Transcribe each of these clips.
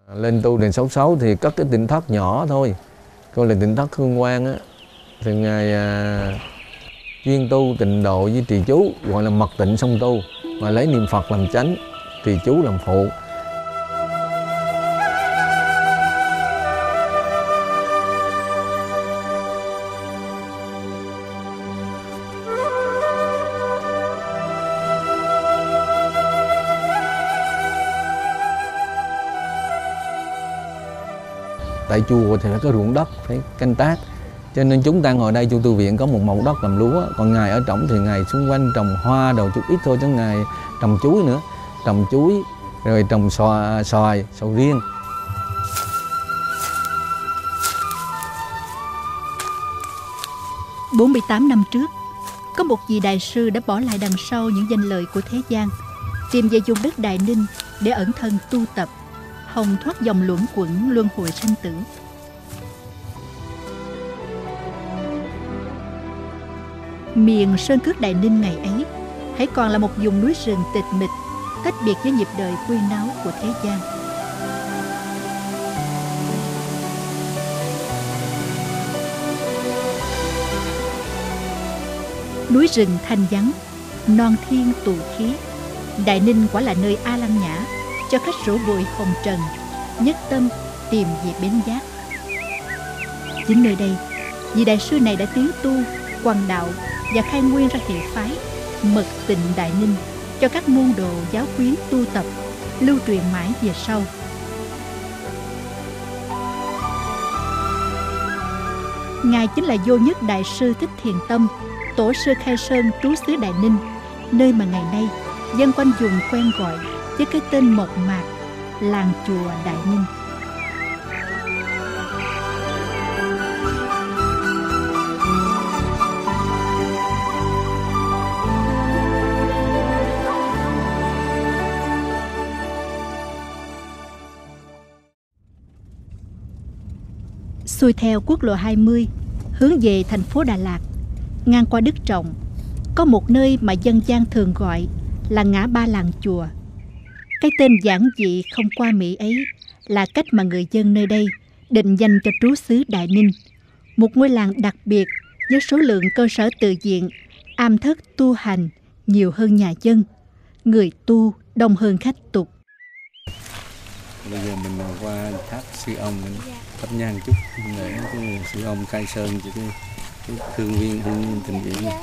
Lên tu đền 66 thì cất cái tịnh thất nhỏ thôi, coi là tịnh thất Hương Quang á, thì ngài chuyên tu tịnh độ với trì chú, gọi là mật tịnh song tu, mà lấy niệm Phật làm chánh, trì chú làm phụ. Tại chùa thì phải có ruộng đất, phải canh tác, cho nên chúng ta ngồi đây chùa Tu Viện có một mẫu đất làm lúa, còn ngài ở trỏng thì ngài xung quanh trồng hoa đồ chút ít thôi, chứ ngài trồng chuối nữa, trồng chuối rồi trồng xoài, sầu riêng. – 48 năm trước, có một vị đại sư đã bỏ lại đằng sau những danh lợi của thế gian, tìm về vùng đất Đại Ninh để ẩn thân tu tập, hòng thoát dòng luẩn quẩn luân hồi sinh tử. Miền sơn cước Đại Ninh ngày ấy hãy còn là một vùng núi rừng tịch mịch, tách biệt với nhịp đời huyên náo của thế gian. Núi rừng thanh vắng, non thiên tù khí, Đại Ninh quả là nơi a lăng nhã cho khách rỗ bụi hồng trần, nhất tâm tìm về bến giác. Chính nơi đây, vị đại sư này đã tiến tu, quang đạo và khai nguyên ra hệ phái Mật Tịnh Đại Ninh cho các môn đồ giáo quyến tu tập, lưu truyền mãi về sau. Ngài chính là Vô Nhất Đại sư Thích Thiền Tâm, tổ sư khai sơn trú xứ Đại Ninh, nơi mà ngày nay dân quanh vùng quen gọi với cái tên mộc mạc, làng chùa Đại Ninh. Xuôi theo quốc lộ 20 hướng về thành phố Đà Lạt, ngang qua Đức Trọng, có một nơi mà dân gian thường gọi là ngã ba làng chùa. Cái tên giản dị không qua mỹ ấy là cách mà người dân nơi đây định danh cho trú xứ Đại Ninh, một ngôi làng đặc biệt với số lượng cơ sở tự viện, am thất tu hành nhiều hơn nhà dân, người tu đông hơn khách tục. Bây giờ mình qua tháp Sư Ông, thắp nhang chút để cái Sư Ông khai sơn cho cái hương viên tình viện này.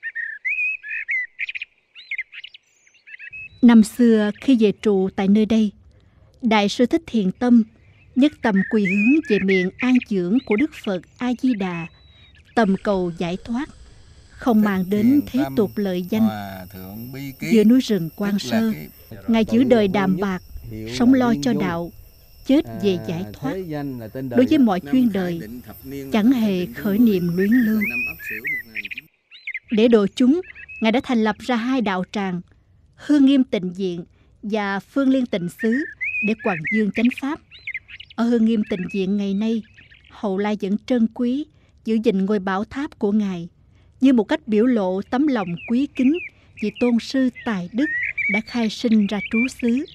Năm xưa khi về trụ tại nơi đây, Đại sư Thích Thiền Tâm nhất tâm quy hướng về miền an dưỡng của Đức Phật A Di Đà, tầm cầu giải thoát, không mang đến thế tục lợi danh. Giữa núi rừng Quan Sơ, Ngài giữ đời đạm bạc, sống lo cho đạo, chết về giải thoát. Đối với mọi chuyên đời, chẳng hề khởi niệm luyến lưu. Để độ chúng, Ngài đã thành lập ra 2 đạo tràng, Hương Nghiêm Tịnh Viện và Phương Liên Tịnh Xứ, để quảng dương chánh pháp. Ở Hương Nghiêm Tịnh Viện ngày nay, hậu lai vẫn trân quý giữ gìn ngôi bảo tháp của Ngài, như một cách biểu lộ tấm lòng quý kính vì tôn sư tài đức đã khai sinh ra trú xứ.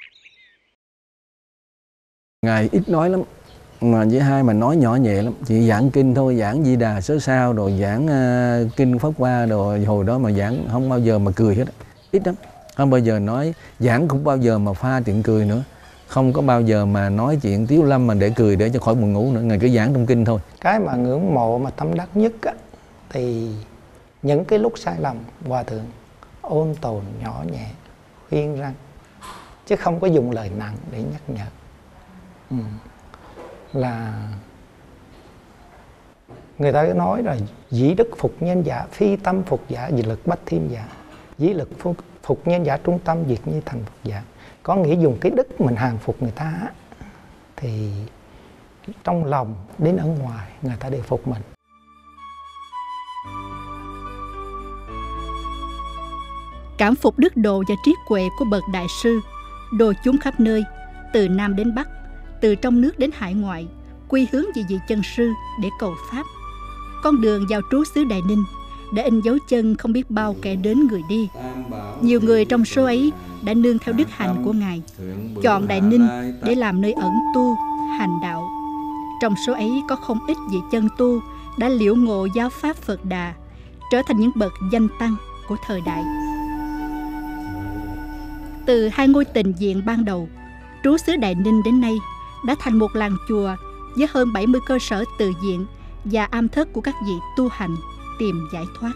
Ngài ít nói lắm, mà với hai mà nói nhỏ nhẹ lắm, chỉ giảng kinh thôi, giảng Di Đà Sớ Sao, rồi giảng kinh Pháp Hoa, rồi hồi đó mà giảng không bao giờ mà cười hết, ít lắm, không bao giờ nói, giảng cũng bao giờ mà pha chuyện cười nữa, không có bao giờ mà nói chuyện tiếu lâm mà để cười để cho khỏi buồn ngủ nữa, Ngài cứ giảng trong kinh thôi. Cái mà ngưỡng mộ mà tâm đắc nhất á, thì những cái lúc sai lầm Hòa Thượng ôn tồn nhỏ nhẹ, khuyên răn, chứ không có dùng lời nặng để nhắc nhở. Là người ta nói là dĩ đức phục nhân giả, phi tâm phục giả, dị lực bách thiên giả. Dĩ lực phục nhân giả, trung tâm diệt như thành phục giả. Có nghĩa dùng cái đức mình hàng phục người ta, thì trong lòng đến ở ngoài người ta đều phục mình. Cảm phục đức độ và trí huệ của bậc đại sư, đồ chúng khắp nơi, từ Nam đến Bắc, từ trong nước đến hải ngoại, quy hướng về vị chân sư để cầu pháp. Con đường vào trú xứ Đại Ninh đã in dấu chân không biết bao kẻ đến người đi. Nhiều người trong số ấy đã nương theo đức hạnh của Ngài, chọn Đại Ninh để làm nơi ẩn tu, hành đạo. Trong số ấy có không ít vị chân tu đã liễu ngộ giáo pháp Phật Đà, trở thành những bậc danh tăng của thời đại. Từ 2 ngôi tình viện ban đầu, trú xứ Đại Ninh đến nay đã thành một làng chùa với hơn 70 cơ sở tự viện và am thất của các vị tu hành tìm giải thoát.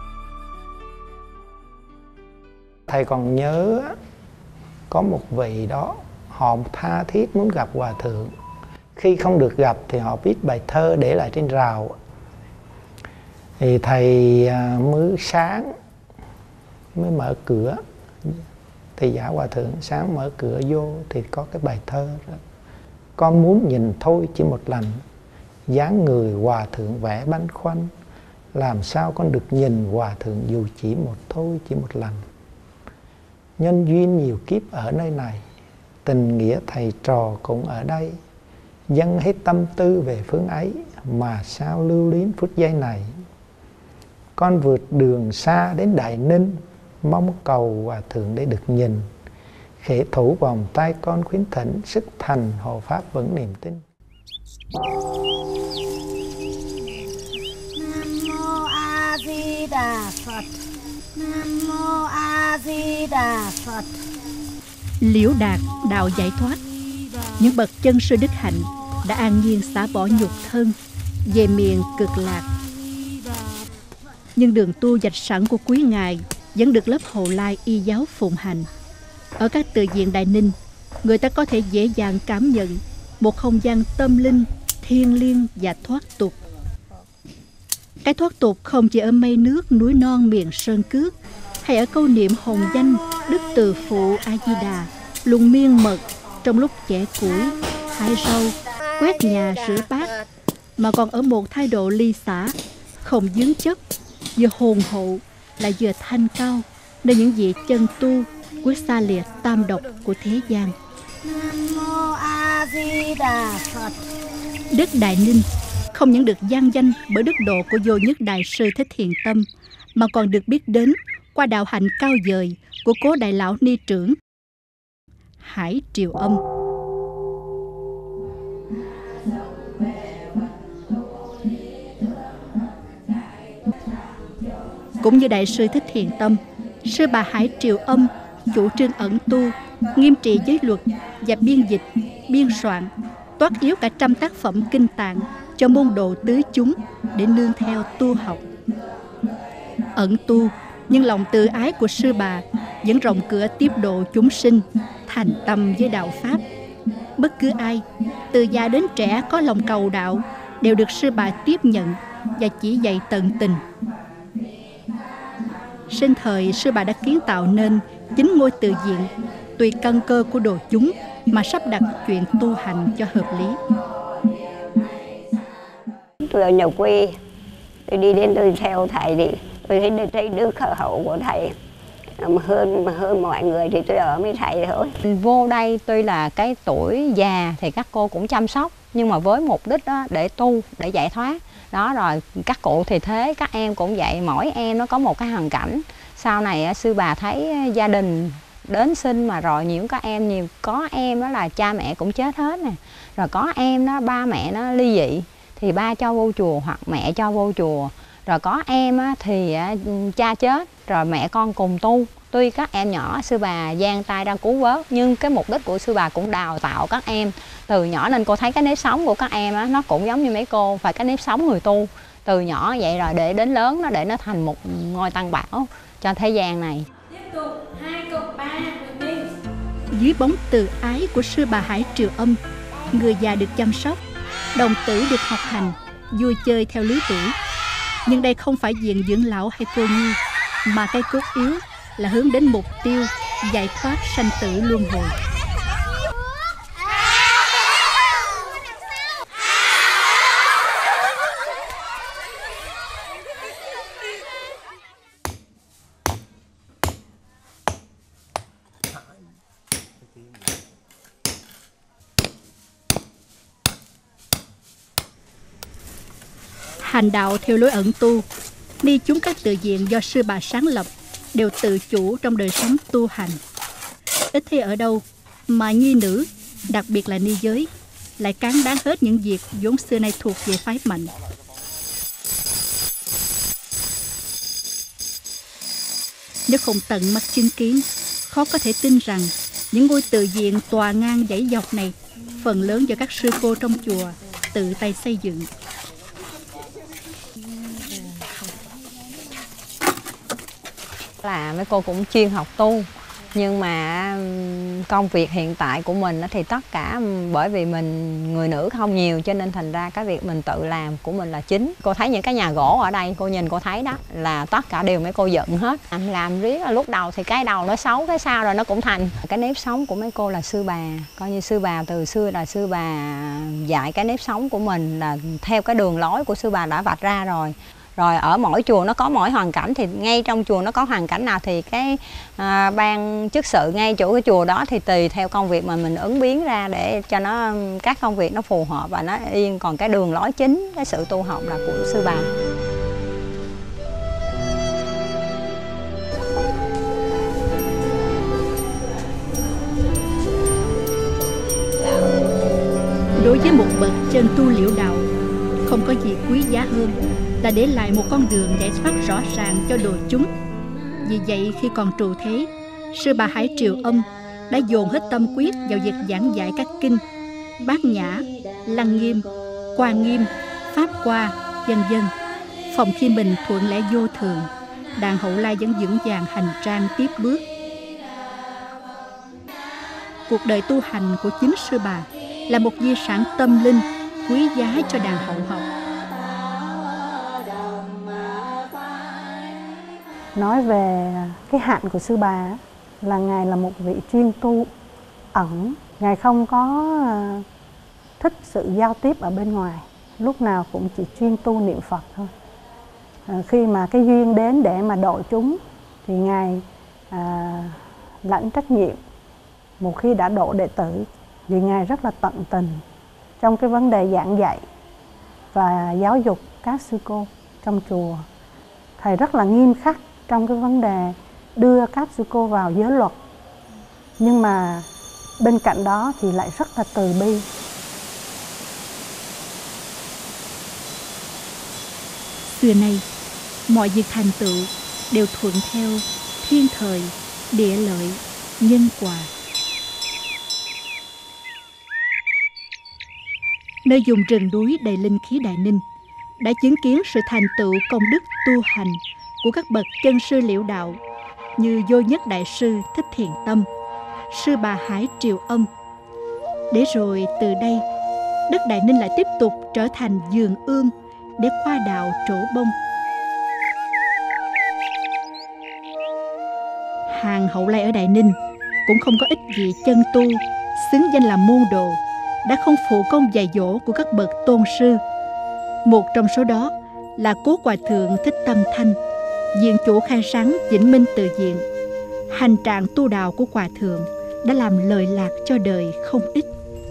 Thầy còn nhớ có một vị đó, họ tha thiết muốn gặp Hòa Thượng. Khi không được gặp thì họ viết bài thơ để lại trên rào. Thì thầy mới sáng mới mở cửa, thầy giả Hòa Thượng sáng mở cửa vô thì có cái bài thơ đó. Con muốn nhìn thôi chỉ một lần, dáng người Hòa Thượng vẽ băn khoăn, làm sao con được nhìn Hòa Thượng dù chỉ một lần. Nhân duyên nhiều kiếp ở nơi này, tình nghĩa thầy trò cũng ở đây, dâng hết tâm tư về phương ấy, mà sao lưu luyến phút giây này. Con vượt đường xa đến Đại Ninh, mong cầu Hòa Thượng để được nhìn, khẽ thủ vòng tay con khuyến thỉnh, sức thành hộ pháp vững niềm tin. Nam mô A Di Đà Phật. Nam mô A Di Đà Phật. Liễu đạt đạo giải thoát, những bậc chân sư đức hạnh đã an nhiên xả bỏ nhục thân về miền cực lạc. Nhưng đường tu dạch sẵn của quý ngài vẫn được lớp Hậu Lai y giáo phụng hành. Ở các tự viện Đại Ninh, người ta có thể dễ dàng cảm nhận một không gian tâm linh, thiêng liêng và thoát tục. Cái thoát tục không chỉ ở mây nước, núi non miền sơn cước, hay ở câu niệm hồng danh Đức Từ Phụ A Di Đà, lùng miên mật trong lúc chẻ củi, hái rau, quét nhà, rửa bát, mà còn ở một thái độ ly xả, không dướng chấp, vừa hồn hậu lại vừa thanh cao, nơi những vị chân tu quyết xa lìa tam độc của thế gian. Nam mô A Di Đà Phật. Đất Đại Ninh không những được vang danh bởi đức độ của vô nhất đại sư Thích Thiền Tâm, mà còn được biết đến qua đạo hạnh cao vời của cố đại lão ni trưởng Hải Triều Âm. Cũng như đại sư Thích Thiền Tâm, sư bà Hải Triều Âm chủ trương ẩn tu, nghiêm trị giới luật và biên dịch, biên soạn, toát yếu cả trăm tác phẩm kinh tạng cho môn đồ tứ chúng để nương theo tu học. Ẩn tu, nhưng lòng tự ái của sư bà vẫn rộng cửa tiếp độ chúng sinh, thành tâm với đạo Pháp. Bất cứ ai, từ già đến trẻ có lòng cầu đạo, đều được sư bà tiếp nhận và chỉ dạy tận tình. Sinh thời, sư bà đã kiến tạo nên 9 ngôi tự viện, tùy căn cơ của đồ chúng mà sắp đặt chuyện tu hành cho hợp lý. Tôi ở nhà quê, tôi đi đến tôi theo thầy thì tôi thấy đức hậu của thầy hơn mọi người thì tôi ở với thầy thôi. Vô đây tuy là cái tuổi già thì các cô cũng chăm sóc, nhưng mà với mục đích đó để tu, để giải thoát. Đó rồi các cụ thì thế, các em cũng vậy, mỗi em nó có một cái hoàn cảnh. Sau này sư bà thấy gia đình đến sinh mà rồi những các em nhiều, có em đó là cha mẹ cũng chết hết nè, rồi có em đó ba mẹ nó ly dị thì ba cho vô chùa hoặc mẹ cho vô chùa, rồi có em á, thì cha chết rồi mẹ con cùng tu. Tuy các em nhỏ sư bà giang tay ra cứu vớt, nhưng cái mục đích của sư bà cũng đào tạo các em từ nhỏ, nên cô thấy cái nếp sống của các em á, nó cũng giống như mấy cô, phải cái nếp sống người tu từ nhỏ vậy rồi để đến lớn nó để nó thành một ngôi tăng bảo cho thế gian này. Tiếp tục 2 cộng 3 mình. Dưới bóng từ ái của sư bà Hải Triều Âm, người già được chăm sóc, đồng tử được học hành, vui chơi theo lứa tuổi. Nhưng đây không phải viện dưỡng lão hay cô nhi, mà cái cốt yếu là hướng đến mục tiêu giải thoát sanh tử luân hồi. Hành đạo theo lối ẩn tu Ni chúng các tự viện do sư bà sáng lập đều tự chủ trong đời sống tu hành. Ít thấy ở đâu mà nhi nữ, đặc biệt là ni giới, lại cán đáng hết những việc vốn xưa nay thuộc về phái mạnh. Nếu không tận mắt chứng kiến, khó có thể tin rằng những ngôi tự viện tòa ngang dãy dọc này phần lớn do các sư cô trong chùa tự tay xây dựng. Là mấy cô cũng chuyên học tu, nhưng mà công việc hiện tại của mình thì tất cả bởi vì mình người nữ không nhiều, cho nên thành ra cái việc mình tự làm của mình là chính. Cô thấy những cái nhà gỗ ở đây, cô nhìn cô thấy đó là tất cả đều mấy cô dựng hết. Làm riết là lúc đầu thì cái đầu nó xấu, cái sau rồi nó cũng thành. Cái nếp sống của mấy cô là sư bà, coi như sư bà từ xưa là sư bà dạy cái nếp sống của mình là theo cái đường lối của sư bà đã vạch ra rồi. Rồi ở mỗi chùa nó có mỗi hoàn cảnh, thì ngay trong chùa nó có hoàn cảnh nào thì cái ban chức sự ngay chỗ cái chùa đó thì tùy theo công việc mà mình ứng biến ra để cho nó các công việc nó phù hợp và nó yên. Còn cái đường lối chính, cái sự tu học là của sư bà. Đối với một bậc chân tu liễu đạo, không có gì quý giá hơn là để lại một con đường giải thoát rõ ràng cho đội chúng. Vì vậy khi còn trụ thế, sư bà Hải Triều Âm đã dồn hết tâm quyết vào việc giảng dạy các kinh Bát Nhã, Lăng Nghiêm, Quan Nghiêm, Pháp Hoa, vân vân. Phòng khi mình thuận lẽ vô thường, đàn hậu lai vẫn vững vàng hành trang tiếp bước. Cuộc đời tu hành của chính sư bà là một di sản tâm linh quý giá cho đàn hậu học. Nói về cái hạnh của sư bà là Ngài là một vị chuyên tu ẩn. Ngài không có thích sự giao tiếp ở bên ngoài, lúc nào cũng chỉ chuyên tu niệm Phật thôi. Khi mà cái duyên đến để mà độ chúng thì Ngài lãnh trách nhiệm. Một khi đã độ đệ tử thì Ngài rất là tận tình trong cái vấn đề giảng dạy và giáo dục các sư cô trong chùa. Thầy rất là nghiêm khắc trong cái vấn đề đưa các sư cô vào giới luật, nhưng mà bên cạnh đó thì lại rất là từ bi. Xưa nay, mọi việc thành tựu đều thuận theo thiên thời, địa lợi, nhân quả. Nơi vùng rừng núi đầy linh khí Đại Ninh đã chứng kiến sự thành tựu công đức tu hành của các bậc chân sư liễu đạo như Vô Nhất Đại sư Thích Thiền Tâm, sư bà Hải Triều Âm. Để rồi từ đây, đất Đại Ninh lại tiếp tục trở thành vườn ươm để khoa đạo trổ bông. Hàng hậu lai ở Đại Ninh cũng không có ít vị chân tu xứng danh là môn đồ đã không phụ công dạy dỗ của các bậc tôn sư. Một trong số đó là Cố Hòa Thượng Thích Tâm Thanh, viện chủ khai sáng Vĩnh Minh Tự Viện. Hành trạng tu đạo của Hòa Thượng đã làm lợi lạc cho đời không ít.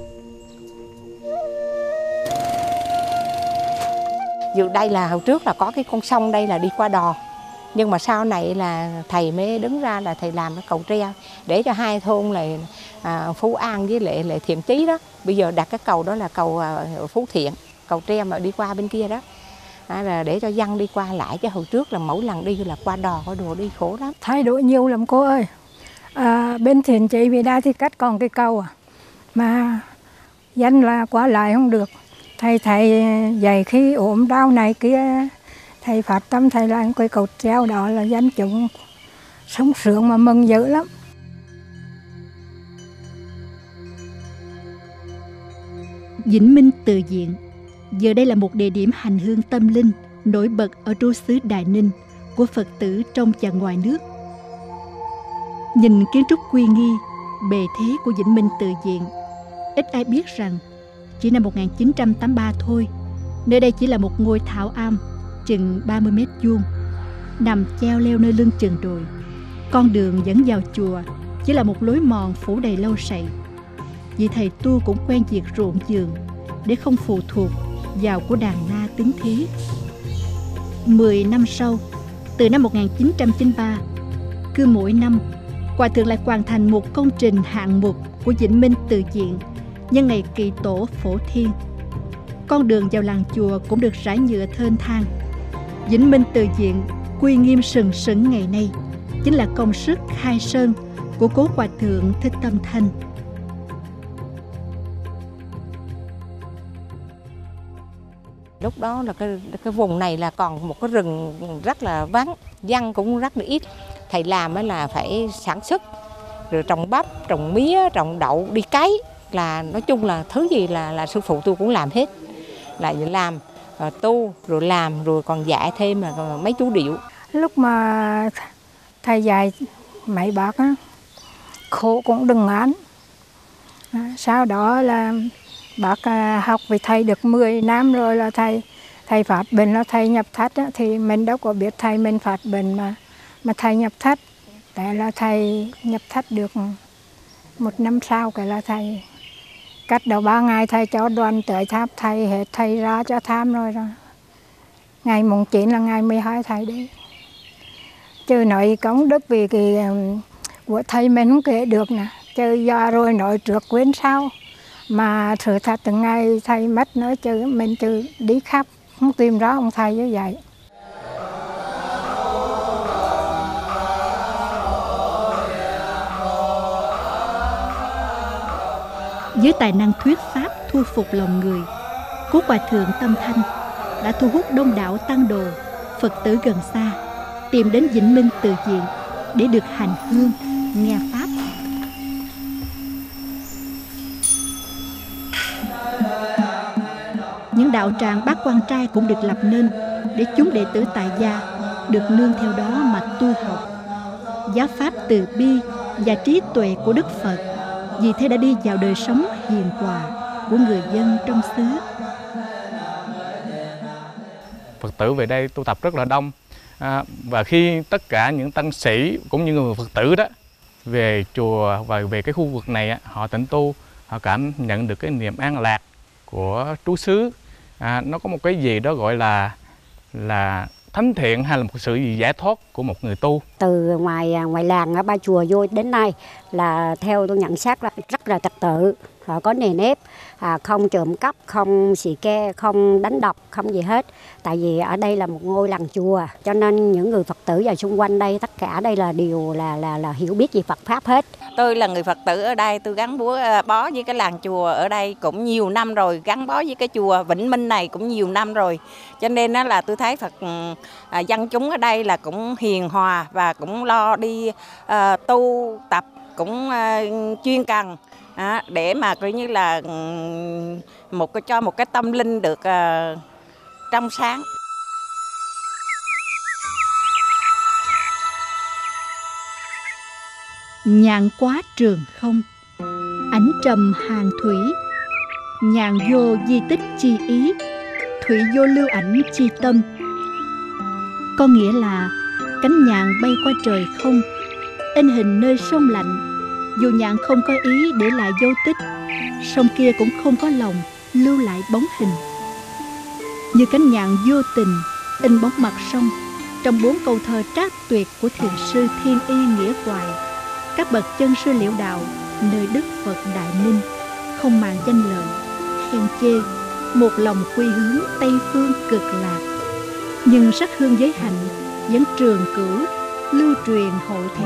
Dù đây là hồi trước là có cái con sông đây là đi qua đò, nhưng mà sau này là thầy mới đứng ra là thầy làm cái cầu treo để cho hai thôn là Phú An với Lệ Thiện Chí đó. Bây giờ đặt cái cầu đó là cầu Phú Thiện, cầu treo mà đi qua bên kia đó, là để cho dân đi qua lại, chứ hồi trước là mỗi lần đi là qua đò qua đùa đi khổ lắm. Thay đổi nhiều lắm cô ơi. Bên Thiện Chí về đây thì cắt còn cái cầu mà dân là qua lại không được. Thầy dạy khi ốm đau này kia, thầy phát tâm thầy làm cái cầu treo đó là dân chúng sống sướng mà mừng dữ lắm. Vĩnh Minh Tự Viện giờ đây là một địa điểm hành hương tâm linh nổi bật ở trú xứ Đại Ninh của Phật tử trong và ngoài nước. Nhìn kiến trúc uy nghi, bề thế của Vĩnh Minh Tự Viện, ít ai biết rằng chỉ năm 1983 thôi, nơi đây chỉ là một ngôi thảo am chừng 30 mét vuông, nằm cheo leo nơi lưng chừng đồi. Con đường dẫn vào chùa chỉ là một lối mòn phủ đầy lâu sậy. Vì thầy tu cũng quen việc ruộng vườn để không phụ thuộc vào của đàn na tính thế. 10 năm sau, từ năm 1993, cứ mỗi năm, Hòa Thượng lại hoàn thành một công trình hạng mục của Vĩnh Minh Từ Diện nhân ngày Kỳ Tổ Phổ Thiên. Con đường vào làng chùa cũng được rải nhựa thênh thang. Vĩnh Minh Từ Diện uy nghiêm sừng sững ngày nay chính là công sức khai sơn của cố Hòa Thượng Thích Tâm Thanh. Lúc đó là cái vùng này là còn một cái rừng rất là vắng, dân cũng rất là ít. Thầy làm là phải sản xuất, rồi trồng bắp, trồng mía, trồng đậu, đi cấy, là nói chung là thứ gì là sư phụ tôi cũng làm hết. Là làm, rồi tu, rồi làm, rồi còn dạy thêm là mấy chú điệu. Lúc mà thầy dạy mấy bác á, khổ cũng đừng án. Sau đó là bác học với thầy được 10 năm rồi là thầy phát bệnh, là thầy nhập thất á, thì mình đâu có biết thầy mình phát bệnh mà thầy nhập thất. Tại là thầy nhập thất được 1 năm sau, cái là thầy cách đầu 3 ngày thầy cho đoàn tới thăm thầy, hết thầy ra cho thăm rồi. Ngày mùng 9 là ngày 12 thầy đi. Chứ nói công đức vì cái của thầy mình không kể được nè. Chứ do rồi nói trước quên sau. Mà sự thật từng ngày thầy mất nói chứ mình chứ đi khắp không tìm ra ông thầy như vậy. Với tài năng thuyết pháp thu phục lòng người, cố Hòa Thượng Tâm Thanh đã thu hút đông đảo tăng đồ, Phật tử gần xa tìm đến Vĩnh Minh Từ Diện để được hành hương, nghe pháp. Những đạo tràng Bát Quan Trai cũng được lập nên để chúng đệ tử tại gia được nương theo đó mà tu học. Giáo pháp từ bi và trí tuệ của Đức Phật vì thế đã đi vào đời sống hiền hòa của người dân trong xứ. Phật tử về đây tu tập rất là đông, và khi tất cả những tăng sĩ cũng như người Phật tử đó về chùa và về cái khu vực này, họ tịnh tu, họ cảm nhận được cái niềm an lạc của trú xứ. Nó có một cái gì đó gọi là thánh thiện hay là một sự gì giải thoát của một người tu. Từ ngoài làng ở Ba Chùa vô đến nay là theo tôi nhận xét là rất là trật tự, có nề nếp, không trộm cắp, không xì ke, không đánh đập, không gì hết. Tại vì ở đây là một ngôi làng chùa, cho nên những người Phật tử và xung quanh đây tất cả đây là đều là hiểu biết về Phật pháp hết. Tôi là người Phật tử ở đây, tôi gắn bó với cái làng chùa ở đây cũng nhiều năm rồi, gắn bó với cái chùa Vĩnh Minh này cũng nhiều năm rồi. Cho nên là tôi thấy Phật dân chúng ở đây là cũng hiền hòa và cũng lo đi tu tập, cũng chuyên cần để mà coi như là cho một cái tâm linh được trong sáng. Nhạn quá trường không, ánh trầm hàng thủy, nhạn vô di tích chi ý, thủy vô lưu ảnh chi tâm. Có nghĩa là cánh nhạn bay qua trời không, in hình nơi sông lạnh. Dù nhạn không có ý để lại dấu tích, sông kia cũng không có lòng lưu lại bóng hình. Như cánh nhạn vô tình in bóng mặt sông trong 4 câu thơ trác tuyệt của thiền sư Thiên Y Nghĩa Hoài, các bậc chân sư liễu đạo nơi Đức Phật Đại Ninh, không màng danh lợi khen chê, một lòng quy hướng Tây phương cực lạc. Nhưng sắc hương giới hạnh vẫn trường cửu, lưu truyền hậu thế.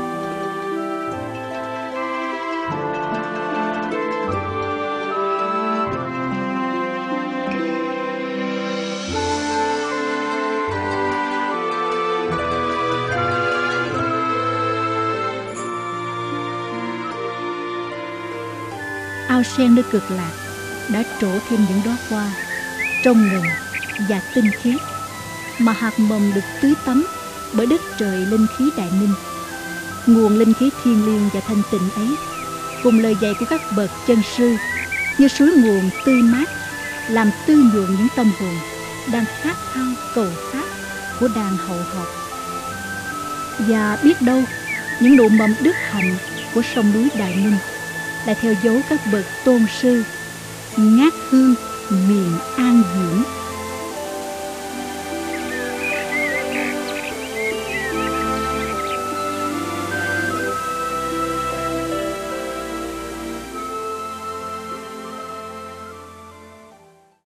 Ao sen nơi cực lạc đã trổ thêm những đóa hoa trong ngần và tinh khiết, mà hạt mầm được tưới tắm bởi đất trời linh khí Đại Ninh. Nguồn linh khí thiêng liêng và thanh tịnh ấy, cùng lời dạy của các bậc chân sư như suối nguồn tươi mát, làm tươi nhuận những tâm hồn đang khát khao cầu pháp của đàn hậu học. Và biết đâu những nụ mầm đức hạnh của sông núi Đại Ninh lại theo dấu các bậc tôn sư ngát hương miền an dưỡng.